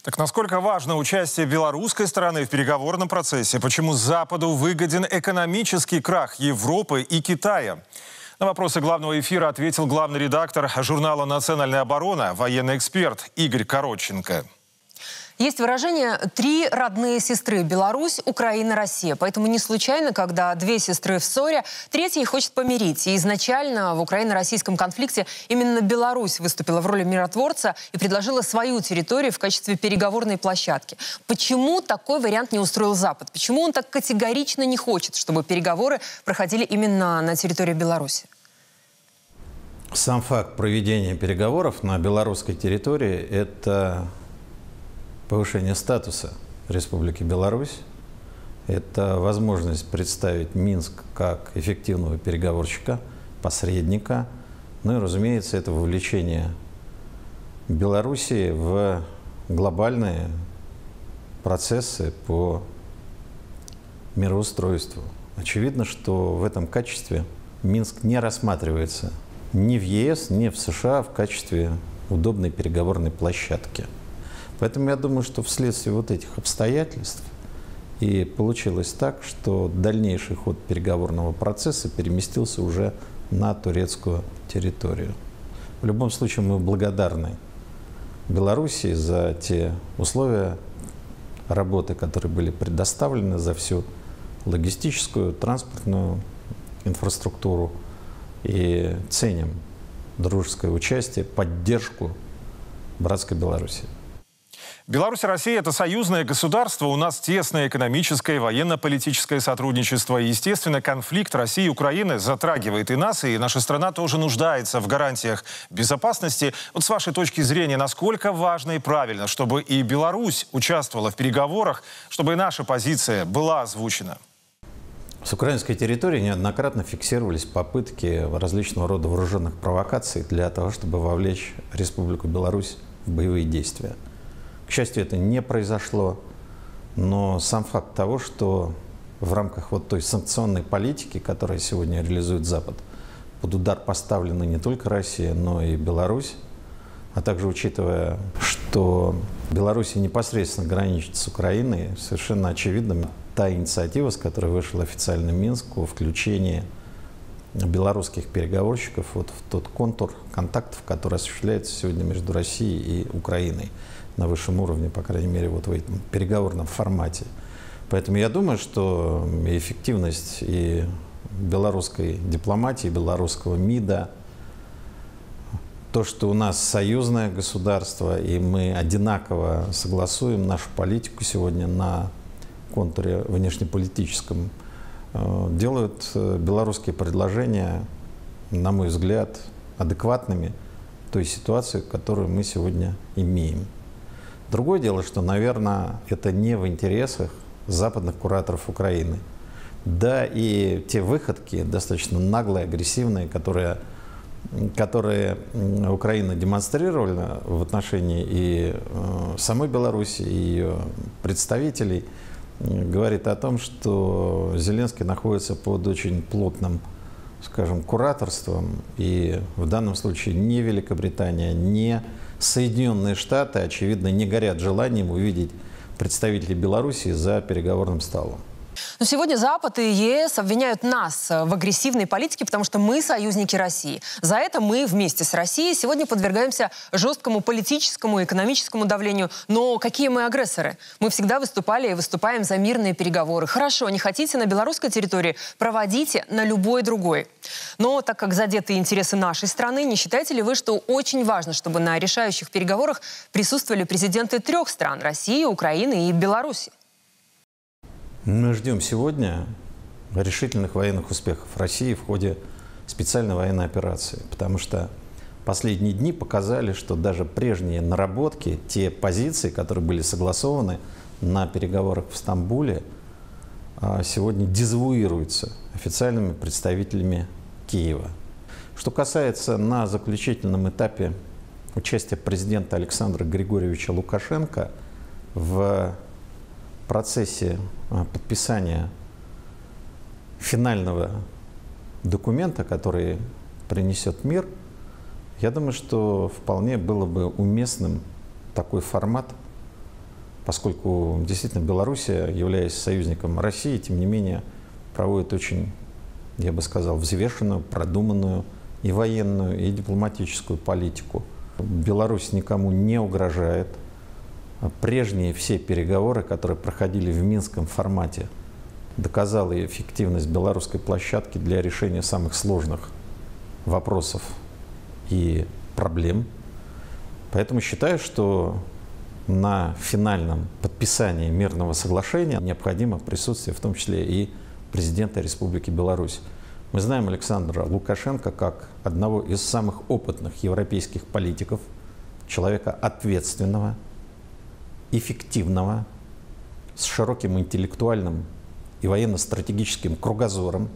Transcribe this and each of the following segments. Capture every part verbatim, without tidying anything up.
Так насколько важно участие белорусской стороны в переговорном процессе? Почему Западу выгоден экономический крах Европы и Китая? На вопросы главного эфира ответил главный редактор журнала «Национальная оборона», военный эксперт Игорь Коротченко. Есть выражение «три родные сестры» – Беларусь, Украина, Россия. Поэтому не случайно, когда две сестры в ссоре, третья их хочет помирить. И изначально в украино-российском конфликте именно Беларусь выступила в роли миротворца и предложила свою территорию в качестве переговорной площадки. Почему такой вариант не устроил Запад? Почему он так категорично не хочет, чтобы переговоры проходили именно на территории Беларуси? Сам факт проведения переговоров на белорусской территории – это повышение статуса Республики Беларусь. Это возможность представить Минск как эффективного переговорщика, посредника. Ну и, разумеется, это вовлечение Белоруссии в глобальные процессы по мироустройству. Очевидно, что в этом качестве Минск не рассматривается ни в ЕС, ни в США в качестве удобной переговорной площадки. Поэтому я думаю, что вследствие вот этих обстоятельств и получилось так, что дальнейший ход переговорного процесса переместился уже на турецкую территорию. В любом случае мы благодарны Белоруссии за те условия работы, которые были предоставлены, за всю логистическую, транспортную инфраструктуру, и ценим дружеское участие, поддержку братской Беларуси. Беларусь и Россия – это союзное государство. У нас тесное экономическое и военно-политическое сотрудничество. И, естественно, конфликт России и Украины затрагивает и нас, и наша страна тоже нуждается в гарантиях безопасности. Вот с вашей точки зрения, насколько важно и правильно, чтобы и Беларусь участвовала в переговорах, чтобы и наша позиция была озвучена? С украинской территории неоднократно фиксировались попытки различного рода вооруженных провокаций для того, чтобы вовлечь Республику Беларусь в боевые действия. К счастью, это не произошло, но сам факт того, что в рамках вот той санкционной политики, которую сегодня реализует Запад, под удар поставлена не только Россия, но и Беларусь, а также учитывая, что Беларусь непосредственно граничит с Украиной, совершенно очевидно, та инициатива, с которой вышел официально Минск, о включении белорусских переговорщиков вот в тот контур контактов, который осуществляется сегодня между Россией и Украиной на высшем уровне, по крайней мере, вот в этом переговорном формате. Поэтому я думаю, что эффективность и белорусской дипломатии, белорусского МИДа, то, что у нас союзное государство, и мы одинаково согласуем нашу политику сегодня на контуре внешнеполитическом, делают белорусские предложения, на мой взгляд, адекватными той ситуации, которую мы сегодня имеем. Другое дело, что, наверное, это не в интересах западных кураторов Украины. Да и те выходки, достаточно наглые, агрессивные, которые, которые Украина демонстрировала в отношении и самой Беларуси, и ее представителей, говорит о том, что Зеленский находится под очень плотным, скажем, кураторством, и в данном случае ни Великобритания, ни Соединенные Штаты, очевидно, не горят желанием увидеть представителей Беларуси за переговорным столом. Но сегодня Запад и ЕС обвиняют нас в агрессивной политике, потому что мы союзники России. За это мы вместе с Россией сегодня подвергаемся жесткому политическому и экономическому давлению. Но какие мы агрессоры? Мы всегда выступали и выступаем за мирные переговоры. Хорошо, не хотите на белорусской территории? Проводите на любой другой. Но так как задеты интересы нашей страны, не считаете ли вы, что очень важно, чтобы на решающих переговорах присутствовали президенты трех стран – России, Украины и Беларуси? Мы ждем сегодня решительных военных успехов России в ходе специальной военной операции, потому что последние дни показали, что даже прежние наработки, те позиции, которые были согласованы на переговорах в Стамбуле, сегодня дезавуируются официальными представителями Киева. Что касается на заключительном этапе участия президента Александра Григорьевича Лукашенко в процессе подписания финального документа, который принесет мир, я думаю, что вполне было бы уместным такой формат поскольку действительно Белоруссия, являясь союзником России, тем не менее проводит очень, я бы сказал, взвешенную, продуманную и военную, и дипломатическую политику. Беларусь никому не угрожает. Прежние все переговоры, которые проходили в минском формате, доказала эффективность белорусской площадки для решения самых сложных вопросов и проблем. Поэтому считаю, что на финальном подписании мирного соглашения необходимо присутствие, в том числе и президента Республики Беларусь. Мы знаем Александра Лукашенко как одного из самых опытных европейских политиков, человека ответственного, эффективного, с широким интеллектуальным и военно-стратегическим кругозором.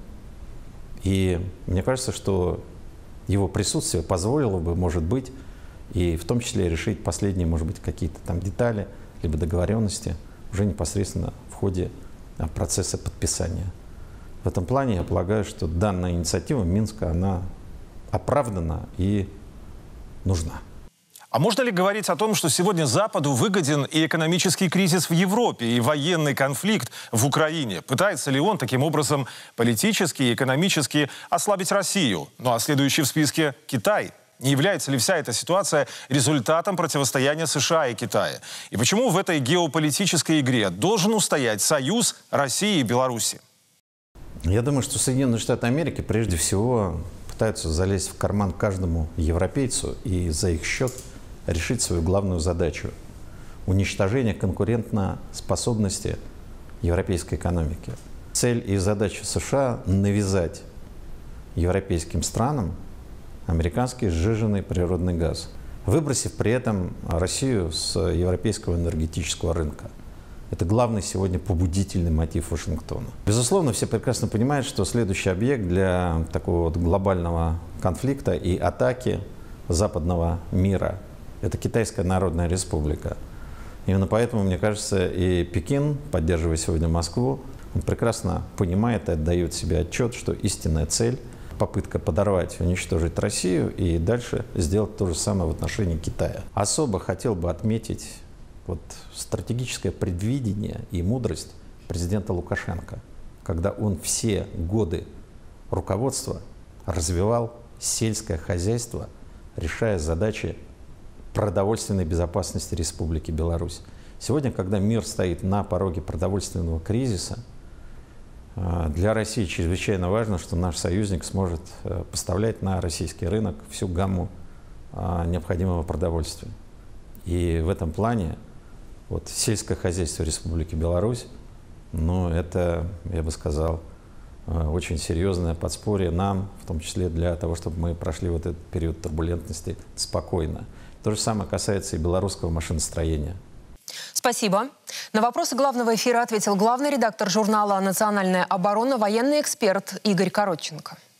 И мне кажется, что его присутствие позволило бы, может быть, и в том числе решить последние, может быть, какие-то там детали, либо договоренности уже непосредственно в ходе процесса подписания. В этом плане я полагаю, что данная инициатива Минска, она оправдана и нужна. А можно ли говорить о том, что сегодня Западу выгоден и экономический кризис в Европе, и военный конфликт в Украине? Пытается ли он таким образом политически и экономически ослабить Россию? Ну а следующий в списке – Китай. Не является ли вся эта ситуация результатом противостояния США и Китая? И почему в этой геополитической игре должен устоять союз России и Беларуси? Я думаю, что Соединенные Штаты Америки прежде всего пытаются залезть в карман каждому европейцу и за их счет решить свою главную задачу – уничтожение конкурентоспособности европейской экономики. Цель и задача США – навязать европейским странам американский сжиженный природный газ, выбросив при этом Россию с европейского энергетического рынка. Это главный сегодня побудительный мотив Вашингтона. Безусловно, все прекрасно понимают, что следующий объект для такого вот глобального конфликта и атаки западного мира – это Китайская Народная Республика. Именно поэтому, мне кажется, и Пекин, поддерживая сегодня Москву, он прекрасно понимает и отдает себе отчет, что истинная цель – попытка подорвать, уничтожить Россию и дальше сделать то же самое в отношении Китая. Особо хотел бы отметить вот стратегическое предвидение и мудрость президента Лукашенко, когда он все годы руководства развивал сельское хозяйство, решая задачи продовольственной безопасности Республики Беларусь. Сегодня, когда мир стоит на пороге продовольственного кризиса, для России чрезвычайно важно, что наш союзник сможет поставлять на российский рынок всю гамму необходимого продовольствия. И в этом плане вот, сельское хозяйство Республики Беларусь, ну, это, я бы сказал, очень серьезное подспорье нам, в том числе для того, чтобы мы прошли вот этот период турбулентности спокойно. То же самое касается и белорусского машиностроения. Спасибо. На вопросы главного эфира ответил главный редактор журнала «Национальная оборона», военный эксперт Игорь Коротченко.